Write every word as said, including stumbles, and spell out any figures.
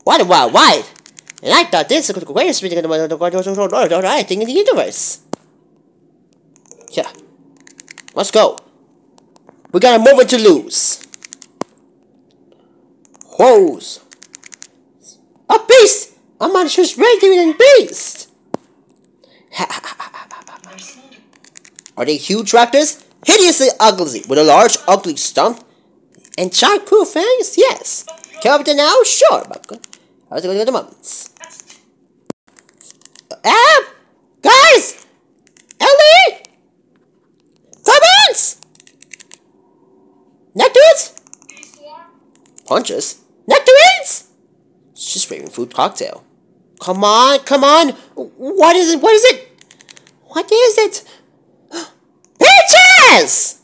What, what, what? And I thought this was the greatest thing in the universe. Yeah. Let's go. We got a moment to lose. Whoas. A beast! A monstrous radiant beast! Are they huge raptors? Hideously ugly, with a large, ugly stump and sharp, cool fangs? Yes. Care of it now? Sure, but I was going to go to the moments. Ah! Guys! Ellie! Comments! Nectarines? Punches? Nectarines? It's just raving food cocktail. Come on, come on! What is it? What is it? What is it? Peaches!